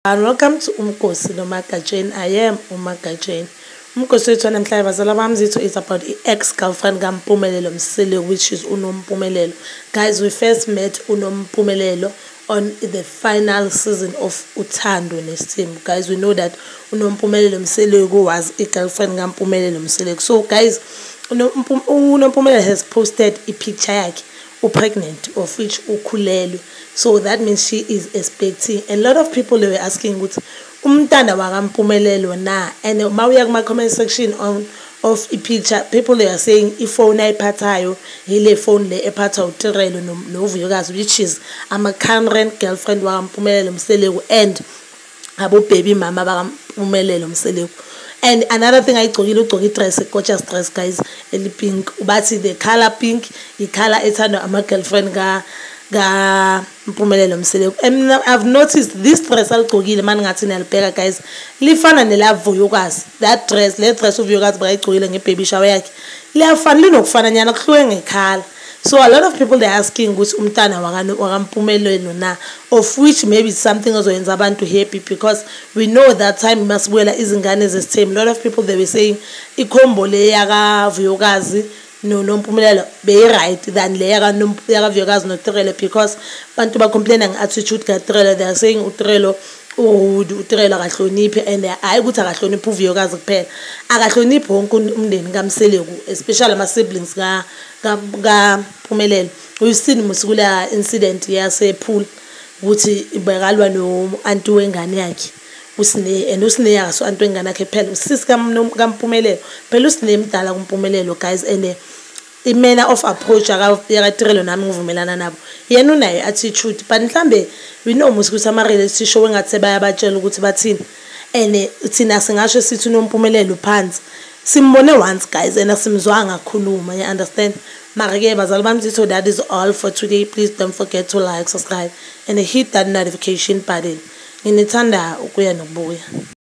And welcome to Umkosi Nomagajeni. I am Umagajeni. Umkosi wethu namhlanje bazala bami zitho is about ex-girlfriend kaMpumelelo Mseleku, which is Nompumelelo. Guys, we first met Nompumelelo on the final season of Uthando Nes'Thembu. Guys, we know that Nompumelelo Mseleku was a girlfriend kaMpumelelo Mseleku. So guys, Nompumelelo has posted a picture yakhe pregnant, of which ukhulelwe. So that means she is expecting. A lot of people, they were asking what umntana wa kaMpumelelo na, and mawuya kuma comment section of a picture, people they are saying ifone ayiphathayo ile phone le ephatha uThirelo noVuyokazi, which is a current girlfriend wa kaMpumelelo Mseleku and abo baby mama ba kaMpumelelo Mseleku. And another thing, I told you, dress, gorgeous dress, guys, eli pink. But the color pink, the color ethandwa ama girlfriend ga Mpumelelo Mseleku. And I've noticed this dress aligqokile man ngathi niyalibheka, guys, lifana nela Vuyokazi. That dress, le dress uVuyokazi bayigqokile ngebaby shower yakhe, liyafana linokufana nyana kuhluke ngekhala. So a lot of people, they're asking ukuthi umntana wa kaMpumelelo na, of which maybe something ozoyenza abantu happy, because we know that time masibuyela izingane zesithembu. A lot of people, they were saying ikhombo le yaka Vuyokazi Nompumelelo be right than le yaka Vuyokazi noThirelo, because abantu ba complaining attitude ka Thirelo. They are saying uThirelo uThirelo akahloniphi, and hayi ukuthi akahloniphi uVuyokazi kuphela, akahloniphi wonke umndeni kaMseleku, especially ama siblings ka Mpumelelo. We've seen musikula incident yasepool ukuthi bekalwa no anti wengane yakhe usine, and usine yaso anti wengane yakhe phela usisi kaMpumelelo phela usine mdala kuMpumelelo, guys. And the manner of approach yakaThirelo nami ngivumelana nabo, yena unayo attitude, but mhlambe we know musikuthi ama reality show engathi bayabatshela ukuthi bathini, and thina singasho sithi Nompumelelo phansi simbone once, guys, and asimzwanga khuluma, you understand. Mara ke bazali bami zitho, that is all for today. Please don't forget to like, subscribe and hit that notification button. Nginithanda ukuya nokubuya.